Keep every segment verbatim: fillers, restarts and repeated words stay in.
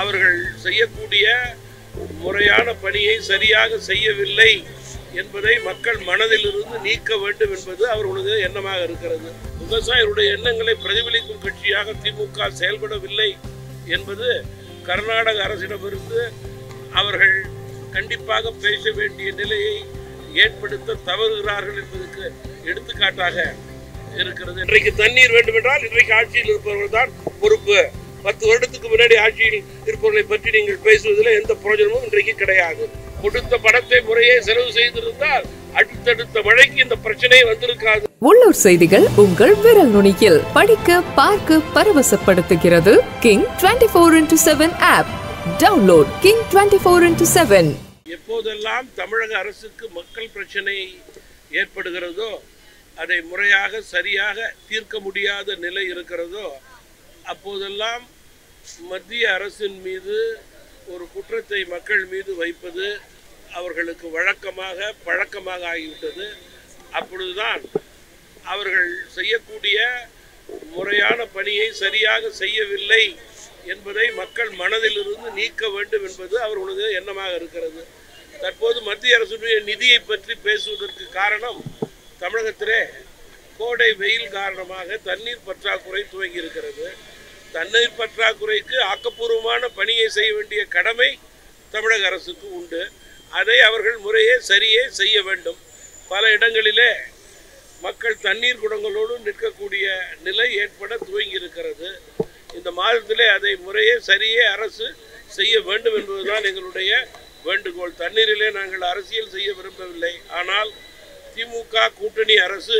அவர்கள் செய்யக்கூடிய முறையான பணியை சரியாக செய்யவில்லை என்பதை மக்கள் மனதிலிருந்து நீக்க வேண்டும் என்பது அவர்களது எண்ணமாக இருக்கிறது. விவசாயிகளுடைய எண்ணங்களை பிரதிபலிக்கும் கட்சியாக திமுக செயல்படவில்லை என்பது கர்நாடக அரசிடமிருந்து அவர்கள் கண்டிப்பாக பேச வேண்டிய நிலையை ஏற்படுத்த தவறுகிறார்கள் என்பதற்கு எடுத்துக்காட்டாக இருக்கிறது. இன்றைக்கு தண்ணீர் வேண்டும் என்றால் இன்றைக்கு ஆட்சியில் இருப்பவர்கள் தான் பொறுப்பு. பத்து வருடத்துக்கு முன்னாடி ஆட்சியில் இருப்பவர்களை பற்றி நீங்கள் பேசுவதில் எந்த பிரயோஜனமும் இன்றைக்கு கிடையாது. கொடுத்த பணத்தை முறையே செலவு செய்திருந்தால் அடுத்தடுத்த மழைக்கு இந்த பிரச்சனை வந்திருக்காது. உள்ளூர் செய்திகள் உங்கள் விரல் நுனியில் படிக்க பார்க்க பரவசப்படுத்துகிறது King twenty four into seven app. Download King twenty four into seven. எப்போதெல்லாம் தமிழக அரசுக்கு மக்கள் பிரச்சனை ஏற்படுகிறதோ, அதை முறையாக சரியாக தீர்க்க முடியாத நிலை இருக்கிறதோ, அப்போதெல்லாம் மத்திய அரசின் மீது ஒரு குற்றத்தை மக்கள் மீது வைப்பது அவர்களுக்கு வழக்கமாக பழக்கமாக ஆகிவிட்டது. அப்பொழுதுதான் அவர்கள் செய்யக்கூடிய முறையான பணியை சரியாக செய்யவில்லை என்பதை மக்கள் மனதிலிருந்து நீக்க வேண்டும் என்பது அவர்களது எண்ணமாக இருக்கிறது. தற்போது மத்திய அரசுடைய நிதியை பற்றி பேசுவதற்கு காரணம், தமிழகத்திலே கோடை வெயில் காரணமாக தண்ணீர் பற்றாக்குறை துவங்கி இருக்கிறது. தண்ணீர் பற்றாக்குறைக்கு ஆக்கப்பூர்வமான பணியை செய்ய வேண்டிய கடமை தமிழக அரசுக்கு உண்டு. அதை அவர்கள் முறையே சரியே செய்ய வேண்டும். பல இடங்களிலே மக்கள் தண்ணீர் குடங்களோடு நிற்கக்கூடிய நிலை ஏற்பட துவங்கி இருக்கிறது. இந்த மாதத்திலே அதை முறையே சரியே அரசு செய்ய வேண்டும் என்பதுதான் எங்களுடைய வேண்டுகோள். தண்ணீரிலே நாங்கள் அரசியல் செய்ய விரும்பவில்லை. ஆனால் திமுக கூட்டணி அரசு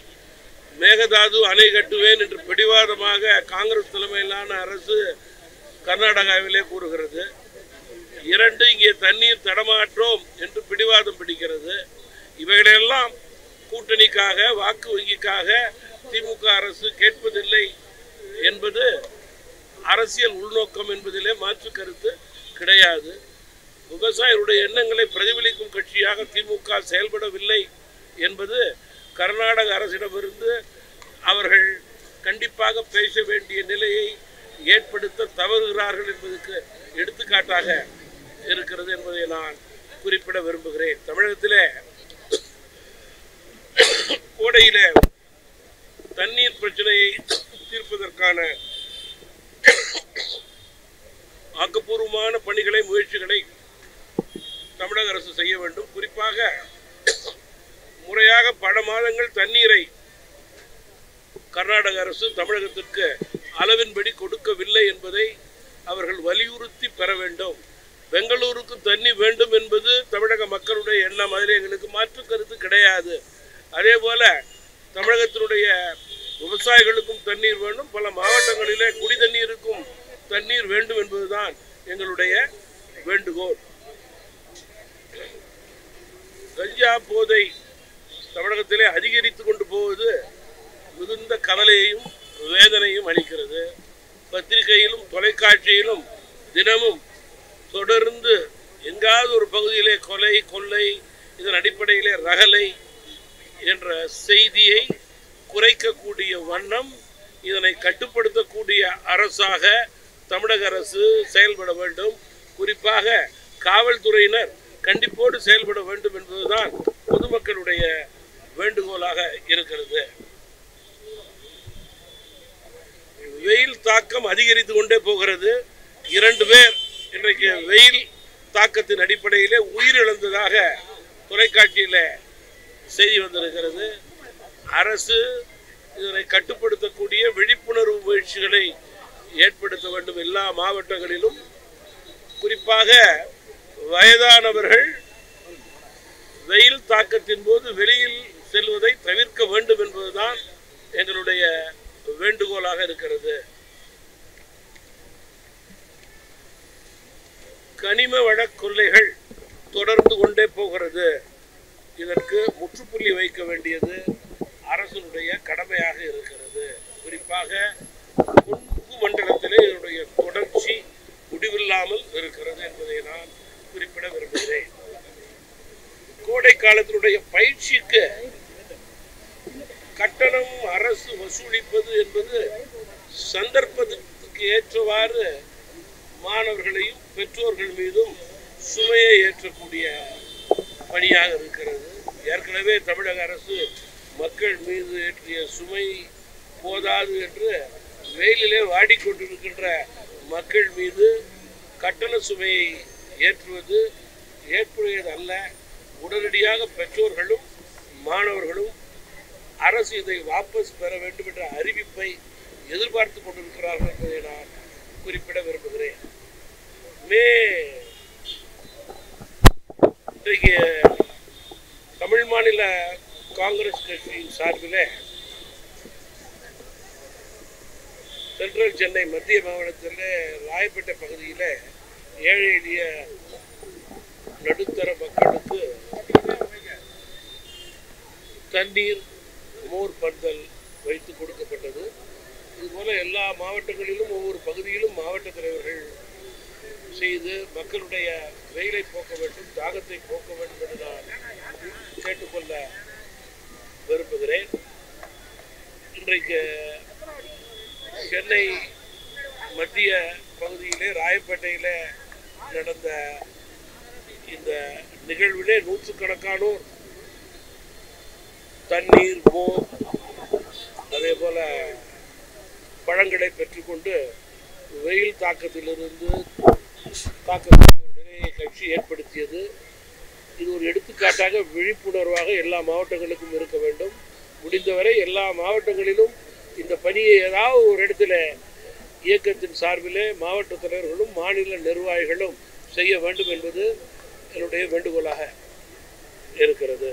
மேகதாது அணை கட்டுவேன் என்று பிடிவாதமாக காங்கிரஸ் தலைமையிலான அரசு கர்நாடகாவிலே கூறுகிறது. இரண்டு, இங்கே தண்ணீர் தடமாற்றோம் என்று பிடிவாதம் பிடிக்கிறது. இவைகளெல்லாம் கூட்டணிக்காக, வாக்கு வங்கிக்காக திமுக அரசு கேட்பதில்லை என்பது அரசியல் உள்நோக்கம் என்பதிலே மாற்று கருத்து கிடையாது. விவசாயிகளுடைய எண்ணங்களை பிரதிபலிக்கும் கட்சியாக திமுக செயல்படவில்லை என்பது கர்நாடக அரசிடமிருந்து அவர்கள் கண்டிப்பாக பேச வேண்டிய நிலையை ஏற்படுத்த தவறுகிறார்கள் என்பதற்கு எடுத்துக்காட்டாக இருக்கிறது என்பதை நான் குறிப்பிட விரும்புகிறேன். தமிழகத்திலே கோடையிலே தண்ணீர் பிரச்சனையை தீர்ப்பதற்கான ஆக்கப்பூர்வமான பணிகளை, முயற்சிகளை தமிழக அரசு செய்ய வேண்டும். குறிப்பாக முறையாக பல மாதங்கள் தண்ணீரை கர்நாடக அரசு தமிழகத்திற்கு அளவின்படி கொடுக்கவில்லை என்பதை அவர்கள் வலியுறுத்தி பெற வேண்டும். பெங்களூருக்கு தண்ணி வேண்டும் என்பது தமிழக மக்களுடைய எண்ணம். அதில் எங்களுக்கு மாற்று கருத்து கிடையாது. அதே போல தமிழகத்தினுடைய விவசாயிகளுக்கும் தண்ணீர் வேண்டும். பல மாவட்டங்களிலே குடி தண்ணீருக்கும் தண்ணீர் வேண்டும் என்பதுதான் எங்களுடைய வேண்டுகோள். கஞ்சா போதை தமிழகத்திலே அதிகரித்து கொண்டு போவது மிகுந்த கவலையையும் வேதனையும் அளிக்கிறது. பத்திரிகையிலும் தொலைக்காட்சியிலும் தினமும் தொடர்ந்து எங்காவது ஒரு பகுதியிலே கொலை, கொள்ளை, இதன் அடிப்படையிலே ரகலை என்ற செய்தியை குறைக்கக்கூடிய வண்ணம் இதனை கட்டுப்படுத்தக்கூடிய அரசாக தமிழக அரசு செயல்பட வேண்டும். குறிப்பாக காவல்துறையினர் கண்டிப்போடு செயல்பட வேண்டும் என்பதுதான் பொதுமக்களுடைய வேண்டுகோளாக இருக்கிறது. வெயில் தாக்கம் அதிகரித்து கொண்டே போகிறது. இரண்டு பேர் இன்றைக்கு வெயில் தாக்கத்தின் அடிப்படையிலே உயிரிழந்ததாக தொலைக்காட்சியில் செய்தி வந்திருக்கிறது. அரசு இதனை கட்டுப்படுத்தக்கூடிய விழிப்புணர்வு முயற்சிகளை ஏற்படுத்த வேண்டும் எல்லா மாவட்டங்களிலும். குறிப்பாக வயதானவர்கள் வெயில் தாக்கத்தின் போது வெளியில் செல்வதை தவிர்க்க வேண்டும் என்பதுதான் எங்களுடைய வேண்டுகோளாக இருக்கிறது. கனிம வள கொள்ளைகள் தொடர்ந்து கொண்டே போகிறது. இதற்கு முற்றுப்புள்ளி வைக்க வேண்டியது அரசுடைய கடமையாக இருக்கிறது. குறிப்பாக கொங்கு மண்டலத்திலே இதனுடைய தொடர்ச்சி முடிவில்லாமல் இருக்கிறது என்பதை நான் குறிப்பிட விரும்புகிறேன். கோடை காலத்தினுடைய பயிற்சிக்கு கட்டணம் அரசு வசூலிப்பது என்பது சந்தர்ப்பத்துக்கு ஏற்றவாறு மாணவர்களையும் பெற்றோர்கள் மீதும் சுமையை ஏற்றக்கூடிய பணியாக இருக்கிறது. ஏற்கனவே தமிழக அரசு மக்கள் மீது ஏற்றிய சுமை போதாது என்று வெயிலிலே வாடிக்கொண்டிருக்கின்ற மக்கள் மீது கட்டண சுமையை ஏற்றுவது ஏற்புடையது அல்ல. உடனடியாக பெற்றோர்களும் மாணவர்களும் அரசு இதை வாபஸ் பெற வேண்டும் என்ற அறிவிப்பை எதிர்பார்த்து கொண்டிருக்கிறார்கள் என்பதை நான் குறிப்பிட விரும்புகிறேன். மே இன்றைக்கு தமிழ் மாநில காங்கிரஸ் கட்சியின் சார்பில் சென்ட்ரல் சென்னை மத்திய மாவட்டத்தில் ராயப்பேட்டை பகுதியில் ஏழை எளிய நடுத்தர மக்களுக்கு தண்ணீர் மோர் பந்தல் வைத்து கொடுக்கப்பட்டது. இதுபோல எல்லா மாவட்டங்களிலும் ஒவ்வொரு பகுதியிலும் மாவட்ட தலைவர்கள் செய்து மக்களுடைய வெயிலை போக்க வேண்டும், தாகத்தை போக்க வேண்டும் என்று நான் கேட்டுக்கொள்ள விரும்புகிறேன். இன்றைக்கு சென்னை மத்திய பகுதியிலே ராயப்பேட்டையிலே நடந்த இந்த நிகழ்விலே நூற்றுக்கணக்கானோர் தண்ணீர், மோர், அதே போல பழங்களை பெற்றுக்கொண்டு வெயில் தாக்கத்திலிருந்து தாக்கக்கூடிய ஒரு நிலையை கட்சி ஏற்படுத்தியது. இது ஒரு எடுத்துக்காட்டாக விழிப்புணர்வாக எல்லா மாவட்டங்களுக்கும் இருக்க வேண்டும். முடிந்தவரை எல்லா மாவட்டங்களிலும் இந்த பணியை ஏதாவது ஒரு இடத்துல இயக்கத்தின் சார்பிலே மாவட்ட தலைவர்களும் மாநில நிர்வாகிகளும் செய்ய வேண்டும் என்பது என்னுடைய வேண்டுகோளாக இருக்கிறது.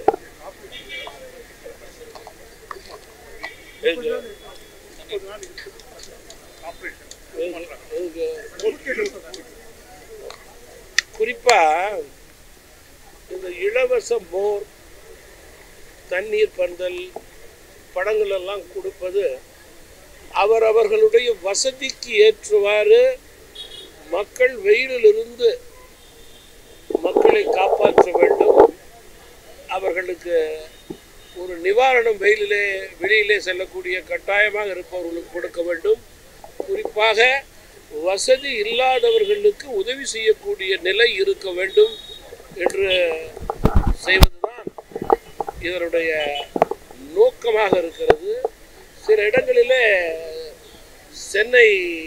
குறிப்பா இந்த இலவச மோர், தண்ணீர் பந்தல், பழங்கள் எல்லாம் கொடுப்பது அவரவர்களுடைய வசதிக்கு ஏற்றவாறு மக்கள் வெயிலிலிருந்து மக்களை காப்பாற்ற வேண்டும். அவர்களுக்கு ஒரு நிவாரணம் வெயிலிலே வெளியிலே செல்லக்கூடிய கட்டாயமாக இருப்பவர்களுக்கு கொடுக்க வேண்டும். குறிப்பாக வசதி இல்லாதவர்களுக்கு உதவி செய்யக்கூடிய நிலை இருக்க வேண்டும் என்று செய்வதுதான் இதனுடைய நோக்கமாக இருக்கிறது. சில இடங்களிலே சென்னை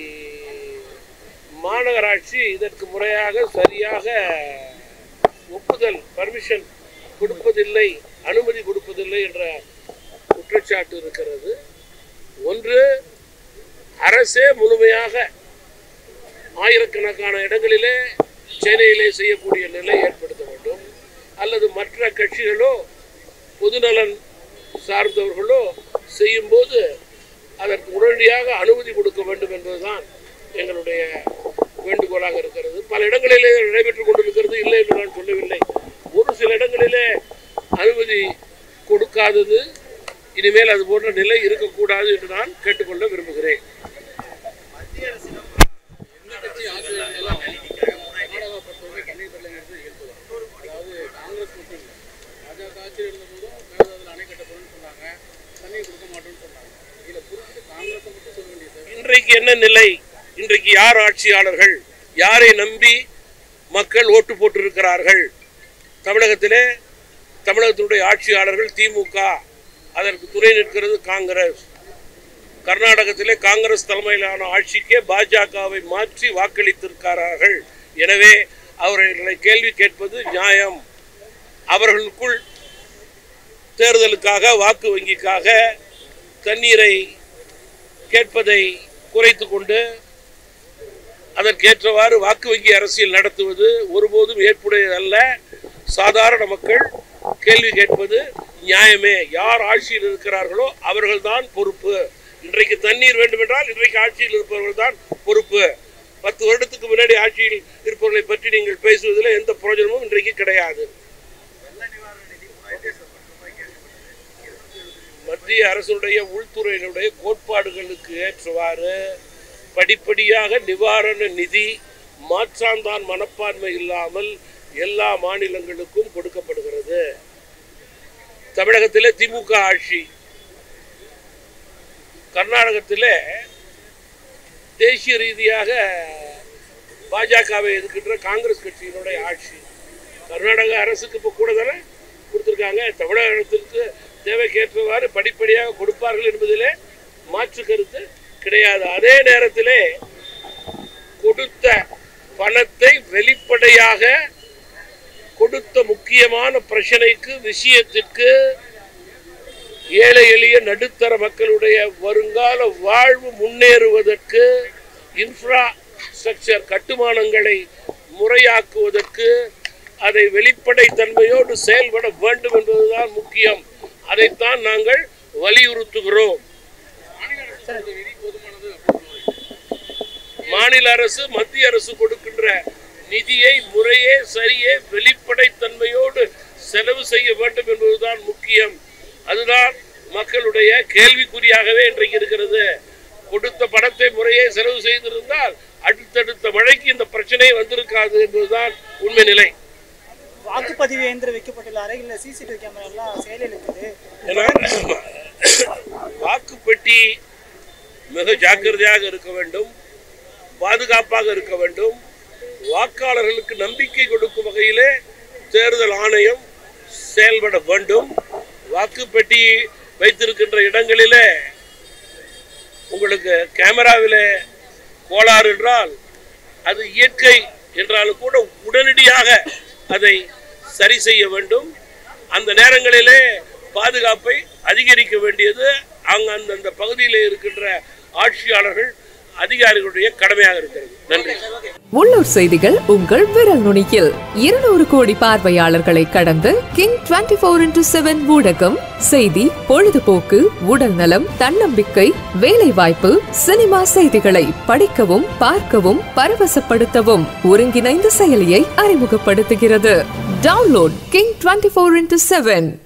மாநகராட்சி இதற்கு முறையாக சரியாக ஒப்புதல் பர்மிஷன் கொடுப்பதில்லை, அனுமதி கொடுப்பதில்லை என்ற குற்றச்சாட்டு இருக்கிறது. ஒன்று, அரசே முழுமையாக ஆயிரக்கணக்கான இடங்களிலே சென்னையிலே செய்யக்கூடிய நிலை ஏற்படுத்த வேண்டும், அல்லது மற்ற கட்சிகளோ பொதுநலன் சார்ந்தவர்களோ செய்யும்போது அதற்கு உடனடியாக அனுமதி கொடுக்க வேண்டும் என்பதுதான் எங்களுடைய வேண்டுகோளாக இருக்கிறது. பல இடங்களிலே நடைபெற்றுக் கொண்டிருக்கிறது, இல்லை என்று நான் சொல்லவில்லை. ஒரு சில இடங்களிலே அனுமதி கொடுக்காதது இனிமேல் அது போன்ற நிலை இருக்கக்கூடாது என்று நான் கேட்டுக்கொள்ள விரும்புகிறேன். இன்றைக்கு என்ன நிலை? இன்றைக்கு யார் ஆட்சியாளர்கள்? யாரை நம்பி மக்கள் ஓட்டு போட்டிருக்கிறார்கள்? தமிழகத்திலே தமிழகத்தினுடைய ஆட்சியாளர்கள் திமுக, அதற்கு துணை நிற்கிறது காங்கிரஸ். கர்நாடகத்திலே காங்கிரஸ் தலைமையிலான ஆட்சிக்கே பாஜகவை மாற்றி வாக்களித்திருக்கிறார்கள். எனவே அவர்களை கேள்வி கேட்பது நியாயம். அவர்களுக்குள் தேர்தலுக்காக, வாக்கு வங்கிக்காக தண்ணீரை கேட்பதை குறைத்து கொண்டு அதற்கேற்றவாறு வாக்கு வங்கி அரசியல் நடத்துவது ஒருபோதும் ஏற்புடையதல்ல. சாதாரண மக்கள் கேள்வி கேட்பது நியாயமே. யார் ஆட்சியில் இருக்கிறார்களோ அவர்கள்தான் பொறுப்பு. இன்றைக்கு தண்ணீர் வேண்டுமென்றால் இன்றைக்கு ஆட்சியில் இருப்பவர்கள் தான் பொறுப்பு. பத்து வருடத்துக்கு முன்னாடி ஆட்சியில் இருப்பவர்களை பற்றி நீங்கள் பேசுவதில் எந்த பிரயோஜனமும் இன்றைக்கு கிடையாது. மத்திய அரசுடைய உள்துறையினுடைய கோட்பாடுகளுக்கு ஏற்றவாறு படிப்படியாக நிவாரண நிதி மாற்றாந்தான் மனப்பான்மை இல்லாமல் எல்லா மாநிலங்களுக்கும் கொடுக்கப்படுகிறது. தமிழகத்திலே திமுக ஆட்சி, கர்நாடகத்திலே தேசிய ரீதியாக பாஜகவை எதிர்க்கின்ற காங்கிரஸ் கட்சியினுடைய ஆட்சி. கர்நாடக அரசுக்கு இப்போ கூட தானே கொடுத்துருக்காங்க. தமிழகத்திற்கு தேவைக்கேற்றவாறு படிப்படியாக கொடுப்பார்கள் என்பதிலே மாற்று கருத்து கிடையாது. அதே நேரத்திலே கொடுத்த பணத்தை வெளிப்படையாக கொடுத்த முக்கியமான பிரச்சனைக்கு விஷயத்திற்கு ஏழை எளிய நடுத்தர மக்களுடைய வருங்கால வாழ்வு முன்னேறுவதற்கு இன்ஃப்ராஸ்ட்ரக்சர் கட்டுமானங்களை முறையாக்குவதற்கு அதை வெளிப்படை தன்மையோடு செயல்பட வேண்டும் என்பதுதான் முக்கியம். அதைத்தான் நாங்கள் வலியுறுத்துகிறோம். மாநில அரசு மத்திய அரசு கொடுக்கின்ற நிதியை முறையே சரியே வெளிப்படை தன்மையோடு செலவு செய்ய வேண்டும் என்பதுதான் முக்கியம். அதுதான் மக்களுடைய கேள்விக்குறியாகவே இன்றைக்கு இருக்கிறது. கொடுத்த பணத்தை முறையே செலவு செய்திருந்தால் அடுத்தடுத்த மழைக்கு இந்த பிரச்சனை வந்திருக்காது என்பதுதான் உண்மை நிலை. வாக்குப்பதிவு இயந்திரம் வைக்கப்பட்டுள்ள அறைகளில் சிசிடிவி கேமரா எல்லாம் செயலில் இருக்குது. வாக்குப்பெட்டி மிக ஜாக்கிரதையாக இருக்க வேண்டும், பாதுகாப்பாக இருக்க வேண்டும். வாக்காளர்களுக்கு நம்பிக்கை கொடுக்கும் வகையிலே தேர்தல் ஆணையம் செயல்பட வேண்டும். வாக்குப்பெட்டி வைத்திருக்கின்ற இடங்களிலே உங்களுக்கு கேமராவிலே கோளாறு என்றால் அது இயற்கை என்றாலும் கூட உடனடியாக அதை சரி செய்ய வேண்டும். அந்த நேரங்களிலே பாதுகாப்பை அதிகரிக்க வேண்டியது அங்கு அந்தந்த பகுதியில் இருக்கின்ற ஆட்சியாளர்கள் அதிகாரிகளுடைய கடமையாக இருக்கிறது. நன்றி. உள்ளூர் செய்திகள் உங்கள் விரல் நுனியில். இருநூறு கோடி பார்வையாளர்களை கடந்து King twenty four into seven ஊடகம் செய்தி, பொழுதுபோக்கு, உடல் நலம், தன்னம்பிக்கை, வேலை வாய்ப்பு, சினிமா செய்திகளை படிக்கவும் பார்க்கவும் பரவசப்படுத்தவும் ஒருங்கிணைந்த செயலியை அறிமுகப்படுத்துகிறது. Download King twenty four into seven.